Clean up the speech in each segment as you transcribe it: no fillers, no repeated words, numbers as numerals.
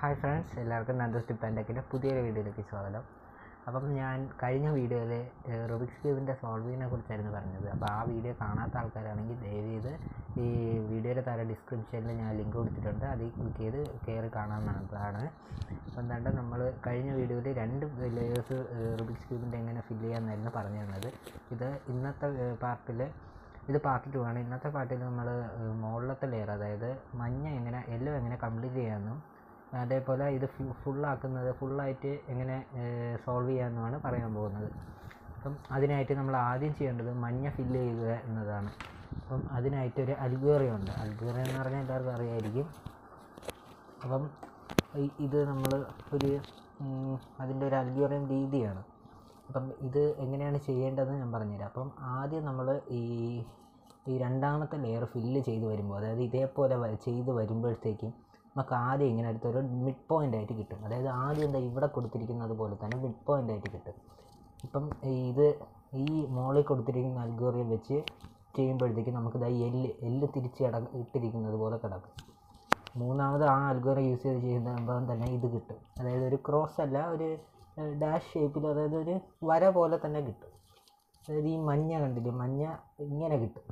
Hi friends, എല്ലാവർക്കും നന്ദസ് tip and ടെക്കിൻ്റെ പുതിയൊരു വീഡിയോയിലേക്ക് സ്വാഗതം. അപ്പം ഞാൻ കഴിഞ്ഞ വീഡിയോയിൽ റുബിക്സ് ക്യൂബിൻ്റെ സോൾവിങ്ങിനെ കുറിച്ചായിരുന്നു പറഞ്ഞത്. അപ്പോൾ ആ വീഡിയോ കാണാത്ത ആൾക്കാരാണെങ്കിൽ ദയവ് ചെയ്ത് ഈ വീഡിയോയുടെ താഴെ ഡിസ്ക്രിപ്ഷനിൽ ഞാൻ ലിങ്ക് കൊടുത്തിട്ടുണ്ട്, അതിൽ ക്ലിക്ക് ചെയ്ത് കയറി കാണാവുന്നതാണ്. അപ്പം എന്താണ്ട് നമ്മൾ കഴിഞ്ഞ വീഡിയോയിൽ 2 ലെയേഴ്സ് റുബിക്സ് ക്യൂബിൻ്റെ എങ്ങനെ ഫില്ല് ചെയ്യാമെന്നായിരുന്നു പറഞ്ഞു തന്നത്. ഇന്നത്തെ പാർട്ടിൽ ഇത് പാർട്ട് 2 ആണ്. ഇന്നത്തെ പാർട്ടിൽ നമ്മൾ മുകളിലത്തെ ലെയർ, അതായത് യെല്ലോ എങ്ങനെ കംപ്ലീറ്റ് ചെയ്യാമെന്നും അതേപോലെ ഇത് ഫുള്ളായിട്ട് എങ്ങനെ സോൾവ് ചെയ്യാമെന്നുമാണ് പറയാൻ പോകുന്നത്. അപ്പം അതിനായിട്ട് നമ്മൾ ആദ്യം ചെയ്യേണ്ടത് മഞ്ഞ ഫില്ല് ചെയ്യുക എന്നതാണ്. അപ്പം അതിനായിട്ടൊരു അൽഗോറിയം ഉണ്ട്. അൽഗോറിയം എന്ന് പറഞ്ഞാൽ എല്ലാവർക്കും അറിയായിരിക്കും. അപ്പം ഇത് നമ്മൾ അതിൻ്റെ ഒരു അൽഗോറിയം രീതിയാണ്. അപ്പം ഇത് എങ്ങനെയാണ് ചെയ്യേണ്ടതെന്ന് ഞാൻ പറഞ്ഞുതരാം. അപ്പം ആദ്യം നമ്മൾ ഈ രണ്ടാമത്തെ ലെയർ ഫില്ല് ചെയ്ത് വരുമ്പോൾ, അതായത് ഇതേപോലെ ചെയ്ത് വരുമ്പോഴത്തേക്കും നമുക്ക് ആദ്യം ഇങ്ങനെ അടുത്തൊരു മിഡ് പോയിൻ്റ് ആയിട്ട് കിട്ടും. അതായത് ആദ്യം എന്താ ഇവിടെ കൊടുത്തിരിക്കുന്നത് പോലെ തന്നെ മിഡ് പോയിൻ്റ് ആയിട്ട് കിട്ടും. ഇപ്പം ഈ മോളിൽ കൊടുത്തിരിക്കുന്ന അൽഗോറിയം വെച്ച് ചെയ്യുമ്പോഴത്തേക്കും നമുക്ക് എല്ല് തിരിച്ച് ഇട്ടിരിക്കുന്നത് പോലെ കിടക്കും. മൂന്നാമത് ആ അൽഗോറിയം യൂസ് ചെയ്ത് ചെയ്യുമ്പോൾ തന്നെ ഇത് കിട്ടും. അതായത് ഒരു ക്രോസ് അല്ല, ഒരു ഡാഷ് ഷേപ്പിൽ, അതായത് ഒരു വര പോലെ തന്നെ കിട്ടും. അതായത് ഈ മഞ്ഞ കണ്ടില്ലേ, മഞ്ഞ ഇങ്ങനെ കിട്ടും.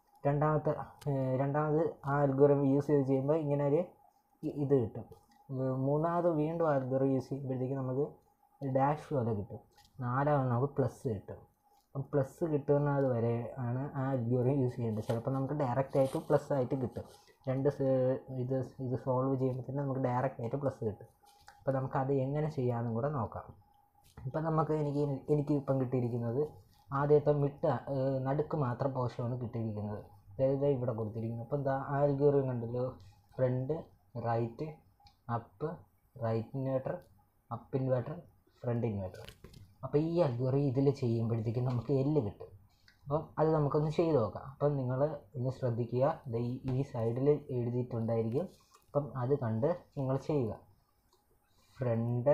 രണ്ടാമത് ആ അൽഗോറിയം യൂസ് ചെയ്ത് ചെയ്യുമ്പോൾ ഇങ്ങനെ ഒരു ഇത് കിട്ടും. മൂന്നാമത് വീണ്ടും അൽഗോറിയം യൂസ് ചെയ്യുമ്പോഴത്തേക്കും നമുക്ക് ഡാഷ് പോലെ കിട്ടും. നാലാമത് നമുക്ക് പ്ലസ് കിട്ടും. അപ്പം പ്ലസ് കിട്ടുന്നത് വരെ ആണ് ആ അൽഗോറിയം യൂസ് ചെയ്യേണ്ടത്. ചിലപ്പോൾ നമുക്ക് ഡയറക്റ്റ് ആയിട്ട് പ്ലസ് ആയിട്ട് കിട്ടും. ഇത് സോൾവ് ചെയ്യുമ്പോൾ തന്നെ നമുക്ക് ഡയറക്റ്റ് ആയിട്ട് പ്ലസ് കിട്ടും. അപ്പോൾ നമുക്കത് എങ്ങനെ ചെയ്യാമെന്നും കൂടെ നോക്കാം. ഇപ്പം എനിക്ക് ഇപ്പം കിട്ടിയിരിക്കുന്നത് ആദ്യത്തെ നടുക്ക് മാത്രം പോർഷനാണ് കിട്ടിയിരിക്കുന്നത്. അതായത് ഇവിടെ കൊടുത്തിരിക്കുന്നത്. അപ്പം എന്താ ആ അൽഗോറിയം കണ്ടല്ലോ, front, right, up, right inverter, up inverter, front inverter. അപ്പോൾ ഈ അൽഗോറിയം ഇതിൽ ചെയ്യുമ്പോഴത്തേക്കും നമുക്ക് എല്ല് കിട്ടും. അപ്പം അത് നമുക്കൊന്ന് ചെയ്ത് നോക്കാം. അപ്പം നിങ്ങൾ ഒന്ന് ശ്രദ്ധിക്കുക, ഈ സൈഡിൽ എഴുതിയിട്ടുണ്ടായിരിക്കും. അപ്പം അത് കണ്ട് നിങ്ങൾ ചെയ്യുക. Front,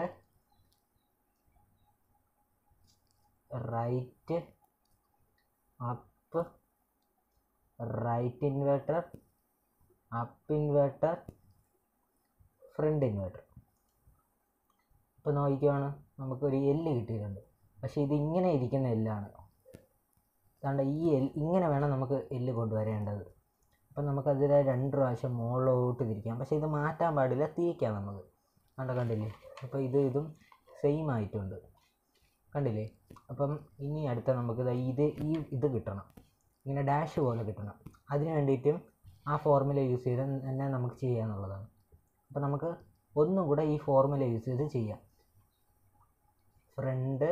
right, up, right inverter, up inverter, front inverter. ഇപ്പോൾ നോക്കിയാണ് നമുക്കൊരു എല്ല് കിട്ടിയിട്ടുണ്ട്. പക്ഷേ ഇത് ഇങ്ങനെ ഇരിക്കുന്ന എല്ലാണ്. അതുകൊണ്ട് ഇങ്ങനെ വേണം നമുക്ക് എല്ല് കൊണ്ടുവരേണ്ടത്. അപ്പം നമുക്കതിൽ 2 പ്രാവശ്യം മുകളിലോട്ട് തിരിക്കാം. പക്ഷേ ഇത് മാറ്റാൻ പാടില്ല, തിരിക്കാം നമുക്ക്. കണ്ടില്ലേ? അപ്പോൾ ഇതും സെയിം ആയിട്ടുണ്ട്, കണ്ടില്ലേ? അപ്പം ഇനി അടുത്ത നമുക്ക് ഇത് കിട്ടണം, ഇങ്ങനെ ഡാഷ് പോലെ കിട്ടണം. അതിന് വേണ്ടിയിട്ടും ആ ഫോർമുല യൂസ് ചെയ്ത് തന്നെ നമുക്ക് ചെയ്യാന്നുള്ളതാണ്. അപ്പം നമുക്ക് ഒന്നും കൂടെ ഈ ഫോർമുല യൂസ് ചെയ്ത് ചെയ്യാം. Front,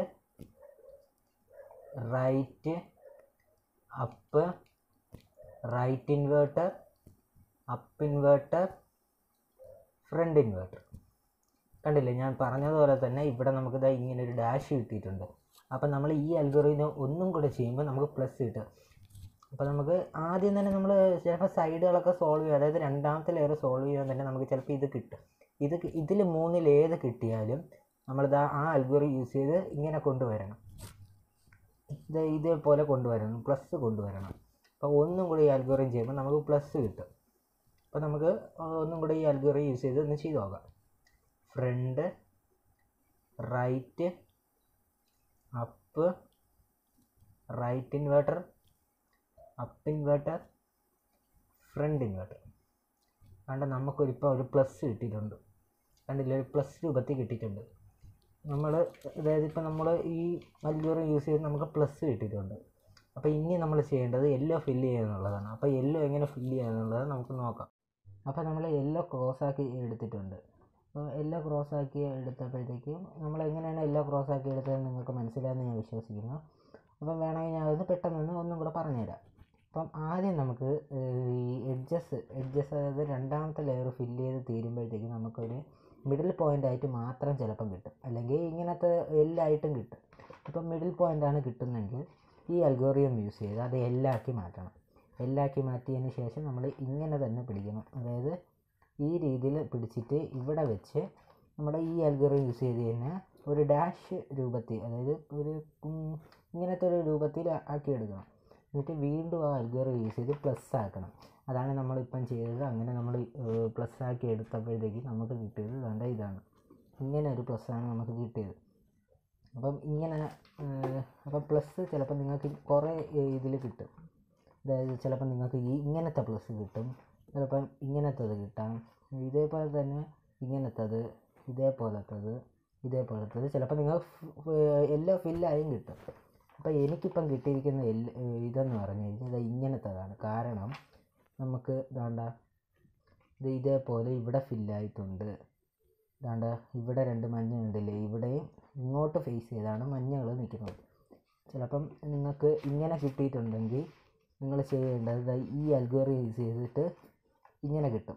right, up, right inverter, up inverter, front inverter. കണ്ടില്ലേ? ഞാൻ പറഞ്ഞതുപോലെ തന്നെ ഇവിടെ നമുക്ക് ഇങ്ങനെ ഒരു ഡാഷ് കിട്ടിയിട്ടുണ്ട്. അപ്പം നമ്മൾ ഈ അൽഗോറിതം ഒന്നും കൂടെ ചെയ്യുമ്പോൾ നമുക്ക് പ്ലസ് കിട്ടും. അപ്പോൾ നമുക്ക് ആദ്യം തന്നെ നമ്മൾ ചിലപ്പോൾ സൈഡുകളൊക്കെ സോൾവ് ചെയ്യുക, അതായത് രണ്ടാമത്തെ ലെയർ സോൾവ് ചെയ്യാൻ തന്നെ നമുക്ക് ചിലപ്പോൾ ഇത് കിട്ടും. ഇതിൽ 3-ൽ ഏത് കിട്ടിയാലും നമ്മളിത് ആ അൽഗോറിയം യൂസ് ചെയ്ത് ഇങ്ങനെ കൊണ്ടുവരണം. ഇതേപോലെ കൊണ്ടുവരണം, പ്ലസ് കൊണ്ടുവരണം. അപ്പോൾ ഒന്നും കൂടി ഈ അൽഗോറിയം ചെയ്യുമ്പോൾ നമുക്ക് പ്ലസ് കിട്ടും. അപ്പോൾ നമുക്ക് ഒന്നും കൂടി ഈ അൽഗോറിയം യൂസ് ചെയ്ത് ഒന്ന് ചെയ്ത് നോക്കാം. Front, right, up, right inverter, up inverter, front inverter. കണ്ട് നമുക്കൊരിപ്പോൾ ഒരു പ്ലസ് കിട്ടിയിട്ടുണ്ട്. കണ്ടില്ലേ? ഒരു പ്ലസ് രൂപത്തിൽ കിട്ടിയിട്ടുണ്ട്. അതായത് ഇപ്പോൾ നമ്മൾ ഈ അൽഗോറിയം യൂസ് ചെയ്ത് നമുക്ക് പ്ലസ് കിട്ടിയിട്ടുണ്ട്. അപ്പോൾ ഇനി നമ്മൾ ചെയ്യേണ്ടത് യെല്ലോ ഫില്ല് ചെയ്യുക എന്നുള്ളതാണ്. അപ്പോൾ യെല്ലോ എങ്ങനെ ഫില്ല് ചെയ്യുക എന്നുള്ളത് നമുക്ക് നോക്കാം. അപ്പോൾ നമ്മൾ യെല്ലോ ക്രോസാക്കി എടുത്തിട്ടുണ്ട്. അപ്പോൾ യെല്ലോ ക്രോസാക്കി എടുത്തപ്പോഴത്തേക്കും നമ്മൾ എങ്ങനെയാണ് യെല്ലോ ക്രോസാക്കി എടുത്തതെന്ന് നിങ്ങൾക്ക് മനസ്സിലായെന്ന് ഞാൻ വിശ്വസിക്കുന്നു. അപ്പം വേണമെങ്കിൽ ഞാൻ അത് പെട്ടെന്ന് ഒന്നും കൂടെ പറഞ്ഞുതരാം. അപ്പം ആദ്യം നമുക്ക് ഈ എഡ്ജസ് അതായത് രണ്ടാമത്തെ ലെയർ ഫില്ല് ചെയ്ത് തീരുമ്പോഴത്തേക്കും നമുക്കൊരു മിഡിൽ പോയിൻ്റ് ആയിട്ട് മാത്രം ചിലപ്പം കിട്ടും, അല്ലെങ്കിൽ ഇങ്ങനത്തെ എല്ലായിട്ടും കിട്ടും. ഇപ്പം മിഡിൽ പോയിൻ്റാണ് കിട്ടുന്നതെങ്കിൽ ഈ അൽഗോറിയം യൂസ് ചെയ്ത് അത് എല്ലാക്കി മാറ്റണം. എല്ലാക്കി മാറ്റിയതിന് ശേഷം നമ്മൾ ഇങ്ങനെ തന്നെ പിടിക്കണം. അതായത് ഈ രീതിയിൽ പിടിച്ചിട്ട് ഇവിടെ വെച്ച് നമ്മുടെ ഈ അൽഗോറിയം യൂസ് ചെയ്ത് കഴിഞ്ഞാൽ ഒരു ഡാഷ് രൂപത്തിൽ, അതായത് ഇങ്ങനത്തെ ഒരു രൂപത്തിൽ ആക്കിയെടുക്കണം. എന്നിട്ട് വീണ്ടും ആ അൽഗോറിയം യൂസ് ചെയ്ത് പ്ലസ് ആക്കണം. അതാണ് നമ്മളിപ്പം ചെയ്തത്. അങ്ങനെ നമ്മൾ പ്ലസ് ആക്കി എടുത്തപ്പോഴത്തേക്ക് നമുക്ക് കിട്ടിയത് വേണ്ട ഇതാണ്. ഇങ്ങനെ ഒരു പ്ലസ്സാണ് നമുക്ക് കിട്ടിയത്. അപ്പം ഇങ്ങനെ അപ്പം പ്ലസ് ചിലപ്പോൾ നിങ്ങൾക്ക് കുറേ ഇതിൽ കിട്ടും. അതായത് ചിലപ്പോൾ നിങ്ങൾക്ക് ഇങ്ങനത്തെ പ്ലസ് കിട്ടും, ചിലപ്പം ഇങ്ങനത്തത് കിട്ടാം, ഇതേപോലെ തന്നെ ഇങ്ങനത്തത്, ഇതേപോലത്തത്, ചിലപ്പോൾ നിങ്ങൾ എല്ലാം ഫില്ലായും കിട്ടും. അപ്പോൾ എനിക്കിപ്പം കിട്ടിയിരിക്കുന്ന ഇതെന്ന് പറഞ്ഞു കഴിഞ്ഞാൽ ഇങ്ങനത്തതാണ്. കാരണം നമുക്ക് വേണ്ട ഇതേപോലെ ഇവിടെ ഫില്ലായിട്ടുണ്ട്. വേണ്ട ഇവിടെ 2 മഞ്ഞ ഉണ്ടല്ലേ, ഇവിടെയും ഇങ്ങോട്ട് ഫേസ് ചെയ്താണ് മഞ്ഞകൾ നിൽക്കുന്നത്. ചിലപ്പം നിങ്ങൾക്ക് ഇങ്ങനെ കിട്ടിയിട്ടുണ്ടെങ്കിൽ നിങ്ങൾ ചെയ്യേണ്ടത് ഈ അൽഗോറിതം യൂസ് ചെയ്തിട്ട് ഇങ്ങനെ കിട്ടും.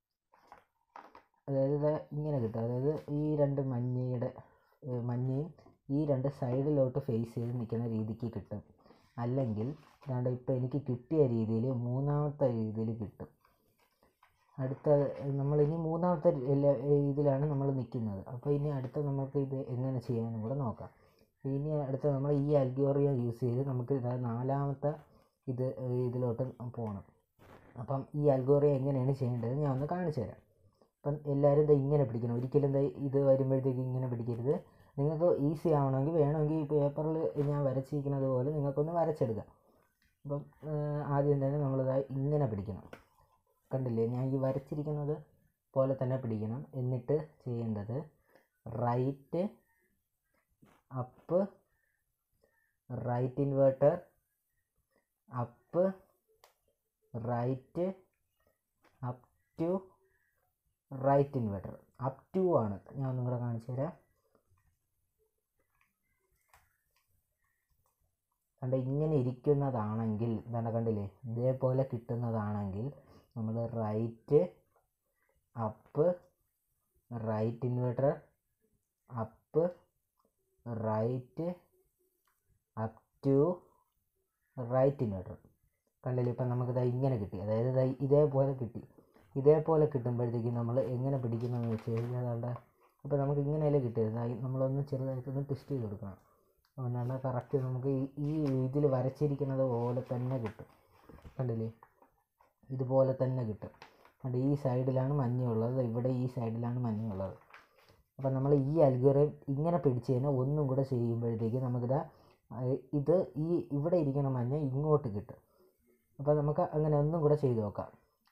അതായത് ഇങ്ങനെ കിട്ടും. അതായത് ഈ 2 മഞ്ഞയും ഈ 2 സൈഡിലോട്ട് ഫേസ് ചെയ്ത് നിൽക്കുന്ന രീതിക്ക് കിട്ടും. അല്ലെങ്കിൽ വേണ്ട ഇപ്പോൾ എനിക്ക് കിട്ടിയ രീതിയിൽ മൂന്നാമത്തെ രീതിയിൽ കിട്ടും. അടുത്ത നമ്മളിനി മൂന്നാമത്തെ ഇതിലാണ് നമ്മൾ നിൽക്കുന്നത്. അപ്പോൾ ഇനി അടുത്ത നമുക്ക് ഇത് എങ്ങനെ ചെയ്യാനും കൂടെ നോക്കാം. ഇനി അടുത്ത നമ്മൾ ഈ അൽഗോറിതം യൂസ് ചെയ്ത് നമുക്ക് നാലാമത്തെ ഇതിലോട്ട് പോകണം. അപ്പം ഈ അൽഗോറിതം എങ്ങനെയാണ് ചെയ്യേണ്ടത് ഞാൻ ഒന്ന് കാണിച്ചു തരാം. അപ്പം എല്ലാവരും ഇങ്ങനെ പിടിക്കണം. ഒരിക്കലും ഇത് വരുമ്പോഴത്തേക്ക് ഇങ്ങനെ പിടിക്കരുത്. നിങ്ങൾക്ക് ഈസി ആവണമെങ്കിൽ വേണമെങ്കിൽ ഈ പേപ്പറിൽ ഞാൻ വരച്ചിരിക്കുന്നത് പോലെ നിങ്ങൾക്കൊന്ന് വരച്ചെടുക്കാം. അപ്പം ആദ്യം തന്നെ നമ്മളിതായി ഇങ്ങനെ പിടിക്കണം. കണ്ടില്ലേ, ഞാൻ ഈ വരച്ചിരിക്കുന്നത് പോലെ തന്നെ പിടിക്കണം. എന്നിട്ട് ചെയ്യേണ്ടത് right up, right inverter, up, right, up two, right inverter. Up two ആണ്. ഞാൻ ഒന്നും കൂടെ കാണിച്ചു തരാം. കണ്ട ഇങ്ങനെ ഇരിക്കുന്നതാണെങ്കിൽ എന്താണ് കണ്ടില്ലേ, ഇതേപോലെ കിട്ടുന്നതാണെങ്കിൽ നമ്മൾ right up, right inverter, up, right, up two, right inverter. കണ്ടില്ലേ, ഇപ്പം നമുക്കിത് ഇങ്ങനെ കിട്ടി. അതായത് ഇതേപോലെ കിട്ടുമ്പോഴത്തേക്കും നമ്മൾ എങ്ങനെ പിടിക്കുന്നതെന്ന് വെച്ച് കഴിഞ്ഞാൽ വേണ്ട ഇപ്പോൾ നമുക്ക് ഇങ്ങനെയല്ലേ കിട്ടിയത്. നമ്മളൊന്ന് ചെറുതായിട്ടൊന്ന് ട്വിസ്റ്റ് ചെയ്ത് കൊടുക്കണം. അതുകൊണ്ടാണ് കറക്റ്റ് നമുക്ക് ഈ ഇതിൽ വരച്ചിരിക്കുന്നത് പോലെ തന്നെ കിട്ടും. കണ്ടില്ലേ, ഇതുപോലെ തന്നെ കിട്ടും. അതുകൊണ്ട് ഈ സൈഡിലാണ് മഞ്ഞുള്ളത്, ഇവിടെ ഈ സൈഡിലാണ് മഞ്ഞുള്ളത്. അപ്പം നമ്മൾ ഈ അൽഗോറിതം ഇങ്ങനെ പിടിച്ച് കഴിഞ്ഞാൽ ഒന്നും കൂടെ ചെയ്യുമ്പോഴത്തേക്ക് നമുക്കിത് ഇവിടെ ഇരിക്കുന്ന മഞ്ഞ ഇങ്ങോട്ട് കിട്ടും. അപ്പോൾ നമുക്ക് അങ്ങനെ ഒന്നും കൂടെ ചെയ്ത് നോക്കാം.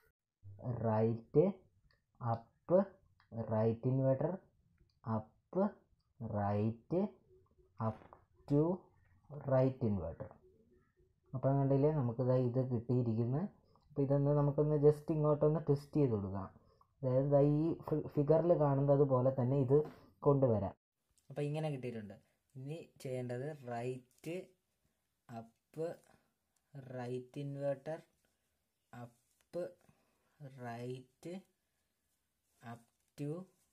Right up, right inverter, up, right, up two, right inverter. അപ്പം കണ്ടില്ലേ നമുക്കിത് കിട്ടിയിരിക്കുന്നത്. അപ്പോൾ ഇതൊന്ന് നമുക്കൊന്ന് ജസ്റ്റ് ഇങ്ങോട്ടൊന്ന് ട്വിസ്റ്റ് ചെയ്ത് കൊടുക്കാം. അതായത് ഈ ഫിഗറിൽ കാണുന്നത് പോലെ തന്നെ ഇത് കൊണ്ടുവരാം. അപ്പോൾ ഇങ്ങനെ കിട്ടിയിട്ടുണ്ട്. ഇനി ചെയ്യേണ്ടത് right up, right inverter, up, right, up two,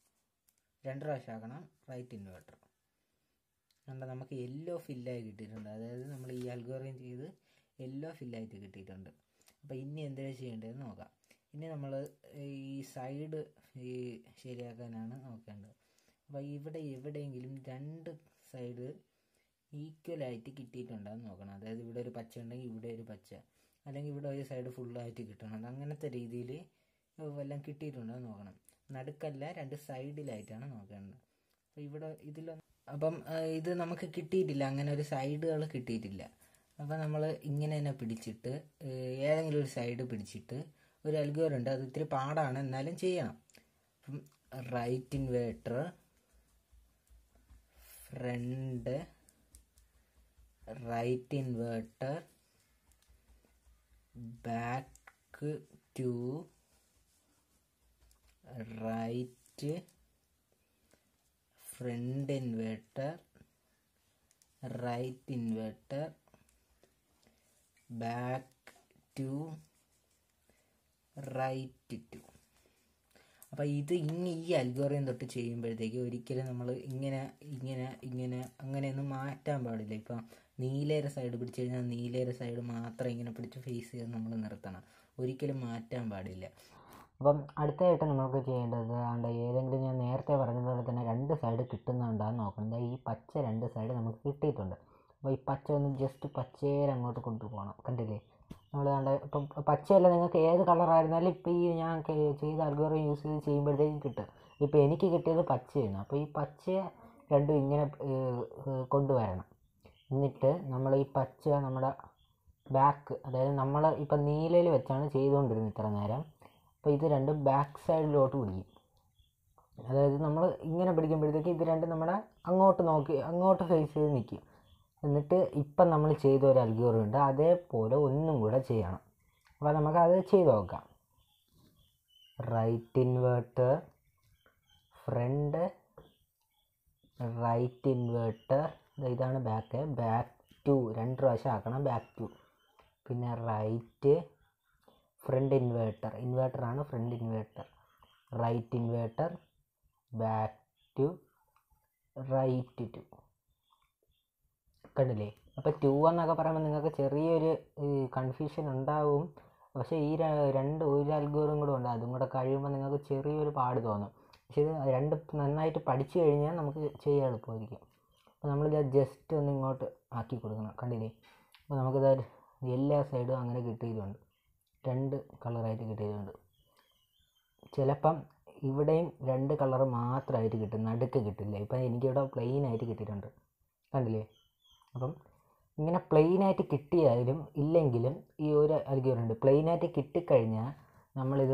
2 പ്രാവശ്യം ആക്കണം, റൈറ്റ് ഇൻവേർട്ടർ. കണ്ട നമുക്ക് യെല്ലോ ഫില്ലായി കിട്ടിയിട്ടുണ്ട്. അതായത് നമ്മൾ ഈ അൽഗോറിതം ചെയ്ത് യെല്ലോ ഫില്ലായിട്ട് കിട്ടിയിട്ടുണ്ട്. അപ്പോൾ ഇനി എന്താണ് ചെയ്യേണ്ടതെന്ന് നോക്കാം. ഇനി നമ്മൾ ഈ സൈഡ് ശരിയാക്കാനാണ് നോക്കേണ്ടത്. അപ്പോൾ ഇവിടെ എവിടെയെങ്കിലും 2 സൈഡ് ഈക്വലായിട്ട് കിട്ടിയിട്ടുണ്ടെന്ന് നോക്കണം. അതായത് ഇവിടെ ഒരു പച്ച ഉണ്ടെങ്കിൽ ഇവിടെ ഒരു പച്ച, അല്ലെങ്കിൽ ഇവിടെ ഒരു സൈഡ് ഫുള്ളായിട്ട് കിട്ടണം. അങ്ങനത്തെ രീതിയിൽ വല്ലതും കിട്ടിയിട്ടുണ്ടെന്ന് നോക്കണം. നടുക്കല്ല, 2 സൈഡിലായിട്ടാണ് നോക്കേണ്ടത്. അപ്പോൾ ഇവിടെ അപ്പം ഇത് നമുക്ക് കിട്ടിയിട്ടില്ല, അങ്ങനെ ഒരു സൈഡുകൾ കിട്ടിയിട്ടില്ല. അപ്പോൾ നമ്മൾ ഇങ്ങനെ തന്നെ പിടിച്ചിട്ട് ഏതെങ്കിലും ഒരു സൈഡ് പിടിച്ചിട്ട് ഒരു അൽഗോറിതം ഉണ്ട്. അത് ഇത്തിരി പാടാണ്, എന്നാലും ചെയ്യണം. അപ്പം right inverter, front, right inverter, back two, right, front inverter, right inverter, back two, right two. അപ്പോൾ ഇത് ഈ അൽഗോറിതം തൊട്ട് ചെയ്യുമ്പോഴത്തേക്ക് ഒരിക്കലും നമ്മൾ ഇങ്ങനെ അങ്ങനെയൊന്നും മാറ്റാൻ പാടില്ല. ഇപ്പം നീലയുടെ സൈഡ് പിടിച്ചു കഴിഞ്ഞാൽ നീലയുടെ സൈഡ് മാത്രം ഇങ്ങനെ പിടിച്ച് ഫേസ് ചെയ്ത് നമ്മൾ നിർത്തണം, ഒരിക്കലും മാറ്റാൻ പാടില്ല. അപ്പം അടുത്തതായിട്ട് നമുക്ക് ചെയ്യേണ്ടത് ഏതെങ്കിലും ഞാൻ നേരത്തെ പറഞ്ഞതുപോലെ തന്നെ 2 സൈഡ് കിട്ടുന്നുണ്ടാന്ന് നോക്കണം. ഈ പച്ച 2 സൈഡ് നമുക്ക് കിട്ടിയിട്ടുണ്ട്. അപ്പോൾ ഈ പച്ച ഒന്ന് ജസ്റ്റ് പച്ചേരെ അങ്ങോട്ട് കൊണ്ടുപോകണം. കണ്ടില്ലേ, നമ്മൾ കണ്ട ഇപ്പം പച്ചയല്ല, നിങ്ങൾക്ക് ഏത് കളറായിരുന്നാലും ഇപ്പോൾ ഈ ഞാൻ ചെയ്ത അൽഗോറിതം യൂസ് ചെയ്ത് ചെയ്യുമ്പോഴത്തേക്കും കിട്ടും. ഇപ്പോൾ എനിക്ക് കിട്ടിയത് പച്ചയാണ്. അപ്പോൾ ഈ പച്ച രണ്ടും ഇങ്ങനെ കൊണ്ടുവരണം. എന്നിട്ട് നമ്മൾ ഈ പച്ച നമ്മുടെ ബാക്ക്, അതായത് നമ്മൾ ഇപ്പം നീലയിൽ വെച്ചാണ് ചെയ്തുകൊണ്ടിരുന്നത് ഇത്ര നേരം. അപ്പോൾ ഇത് രണ്ടും ബാക്ക് സൈഡിലോട്ട് പിടിക്കും. അതായത് നമ്മൾ ഇങ്ങനെ പിടിക്കുമ്പോഴത്തേക്ക് ഇത് രണ്ടും നമ്മുടെ അങ്ങോട്ട് ഫേസ് ചെയ്ത് നിൽക്കും. എന്നിട്ട് ഇപ്പം നമ്മൾ ചെയ്ത ഒരു അൽഗോറിതം ഉണ്ട്, അതേപോലെ ഒന്നും കൂടെ ചെയ്യണം. അപ്പോൾ നമുക്കത് ചെയ്ത് നോക്കാം. Right inverter, front, right inverter, ഇതാണ് ബാക്ക് 2 2 പ്രാവശ്യം ആക്കണം, ബാക്ക് 2. പിന്നെ റൈറ്റ്, ഫ്രണ്ട് ഇൻവേർട്ടറാണ് front inverter, right inverter, back 2, right 2. കണ്ടില്ലേ? അപ്പോൾ 2 എന്നൊക്കെ പറയുമ്പോൾ നിങ്ങൾക്ക് ചെറിയൊരു കൺഫ്യൂഷൻ ഉണ്ടാവും. പക്ഷേ ഈ ഒരു അൽഗോറിതം കൂടെ ഉണ്ട്, അതും കൂടെ കഴിയുമ്പോൾ നിങ്ങൾക്ക് ചെറിയൊരു പാട് തോന്നും. പക്ഷേ ഇത് രണ്ട് നന്നായിട്ട് പഠിച്ചു കഴിഞ്ഞാൽ നമുക്ക് ചെയ്യാൻ എളുപ്പമായിരിക്കും. അപ്പോൾ നമ്മൾ ജസ്റ്റ് ഒന്ന് ഇങ്ങോട്ട് ആക്കി കൊടുക്കണം. കണ്ടില്ലേ? അപ്പോൾ നമുക്കിത് എല്ലാ സൈഡും അങ്ങനെ കിട്ടിയിട്ടുണ്ട്, 2 കളറായിട്ട് കിട്ടിയിട്ടുണ്ട്. ചിലപ്പം ഇവിടെയും 2 കളർ മാത്രമായിട്ട് കിട്ടും, നടുക്ക് കിട്ടില്ല. ഇപ്പം എനിക്കിവിടെ പ്ലെയിൻ ആയിട്ട് കിട്ടിയിട്ടുണ്ട്, കണ്ടില്ലേ? അപ്പം ഇങ്ങനെ പ്ലെയിനായിട്ട് കിട്ടിയാലും ഇല്ലെങ്കിലും ഈ ഒരു അൽഗോരിതം ഉണ്ട്. പ്ലെയിനായിട്ട് കിട്ടിക്കഴിഞ്ഞാൽ നമ്മളിത്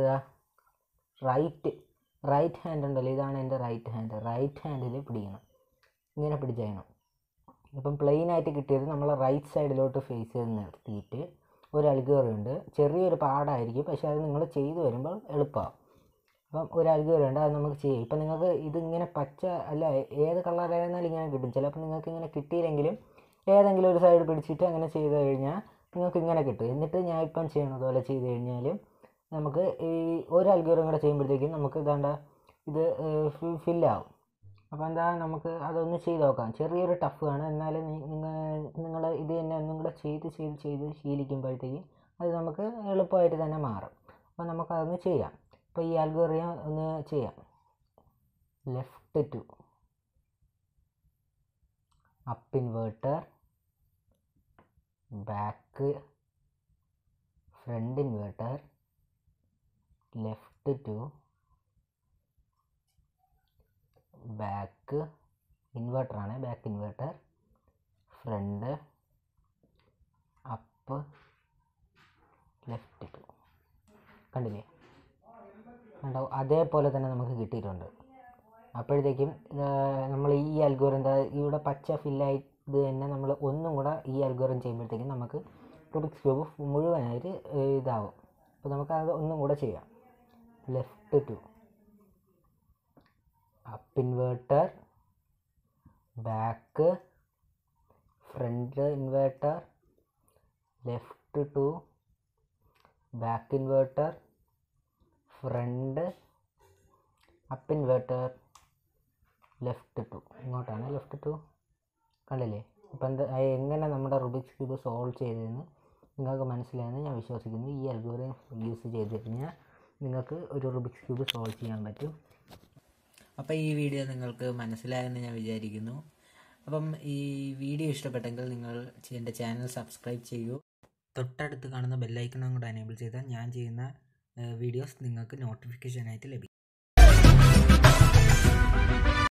റൈറ്റ് ഹാൻഡ് ഉണ്ടല്ലോ, ഇതാണ് എൻ്റെ റൈറ്റ് ഹാൻഡിൽ പിടിക്കണം, ഇങ്ങനെ പിടിച്ചേക്കണം. ഇപ്പം പ്ലെയിനായിട്ട് കിട്ടിയത് നമ്മൾ റൈറ്റ് സൈഡിലോട്ട് ഫേസ് ചെയ്ത് നിർത്തിയിട്ട് ഒരു അൽഗോരിതം ഉണ്ട്. ചെറിയൊരു പാടായിരിക്കും, പക്ഷേ അത് നിങ്ങൾ ചെയ്തു വരുമ്പോൾ എളുപ്പമാകും. അപ്പം ഒരു അൽഗോരിതം ഉണ്ട്, അത് നമുക്ക് ചെയ്യാം. ഇപ്പം നിങ്ങൾക്ക് ഇതിങ്ങനെ പച്ച അല്ല ഏത് കളറായിരുന്നാലും ഇങ്ങനെ കിട്ടും. ചിലപ്പോൾ നിങ്ങൾക്ക് ഇങ്ങനെ കിട്ടിയില്ലെങ്കിലും ഏതെങ്കിലും ഒരു സൈഡ് പിടിച്ചിട്ട് അങ്ങനെ ചെയ്ത് കഴിഞ്ഞാൽ നിങ്ങൾക്ക് ഇങ്ങനെ കിട്ടും. എന്നിട്ട് ഞാൻ ഇപ്പം ചെയ്യണത് പോലെ ചെയ്ത് കഴിഞ്ഞാൽ നമുക്ക് ഈ ഒരു അൽഗോരിതം കൂടെ ചെയ്യുമ്പോഴത്തേക്കും നമുക്ക് ഇത് ഫില്ലാവും. അപ്പോൾ നമുക്ക് അതൊന്ന് ചെയ്ത് നോക്കാം. ചെറിയൊരു ടഫ് ആണ്, എന്നാലും നിങ്ങൾ ഇത് തന്നെ ഒന്നും കൂടെ ചെയ്ത് ശീലിക്കുമ്പോഴത്തേക്കും അത് നമുക്ക് എളുപ്പമായിട്ട് തന്നെ മാറും. അപ്പോൾ നമുക്കതൊന്ന് ചെയ്യാം. അപ്പോൾ ഈ അൽഗോരിതം ഒന്ന് ചെയ്യാം. Left 2, up inverter, back, front inverter, left 2, back ഇൻവേർട്ടറാണ്, back inverter, front, up, left 2. കണ്ടില്ലേ? കണ്ടോ? അതേപോലെ തന്നെ നമുക്ക് കിട്ടിയിട്ടുണ്ട്. അപ്പോഴത്തേക്കും നമ്മൾ ഈ അൽഗോരിതം ഇവിടെ പച്ച ഫില്ലായിട്ട് തന്നെ നമ്മൾ ഒന്നും കൂടെ ഈ അൽഗോരിതം ചെയ്യുമ്പോഴത്തേക്കും നമുക്ക് റുബിക്സ് ക്യൂബ് മുഴുവനായിട്ട് ഇതാവും. അപ്പോൾ നമുക്കത് ഒന്നും കൂടെ ചെയ്യാം. Left 2, up inverter, back, front inverter, left 2, back inverter, front, up inverter, left 2. ഇങ്ങോട്ടാണ് ലെഫ്റ്റ് 2. കണ്ടില്ലേ? ഇപ്പം എങ്ങനെ നമ്മുടെ റുബിക്സ് ക്യൂബ് സോൾവ് ചെയ്തതെന്ന് നിങ്ങൾക്ക് മനസ്സിലായെന്ന് ഞാൻ വിശ്വസിക്കുന്നു. ഈ അൽഗോരിതം യൂസ് ചെയ്ത് കഴിഞ്ഞാൽ നിങ്ങൾക്ക് ഒരു റുബിക്സ് ക്യൂബ് സോൾവ് ചെയ്യാൻ പറ്റും. അപ്പോൾ ഈ വീഡിയോ നിങ്ങൾക്ക് മനസ്സിലായെന്ന് ഞാൻ വിചാരിക്കുന്നു. അപ്പം ഈ വീഡിയോ ഇഷ്ടപ്പെട്ടെങ്കിൽ നിങ്ങൾ എൻ്റെ ചാനൽ സബ്സ്ക്രൈബ് ചെയ്യൂ. തൊട്ടടുത്ത് കാണുന്ന ബെല്ലൈക്കണും കൂടെ എനേബിൾ ചെയ്താൽ ഞാൻ ചെയ്യുന്ന വീഡിയോസ് നിങ്ങൾക്ക് നോട്ടിഫിക്കേഷനായിട്ട് ലഭിക്കും.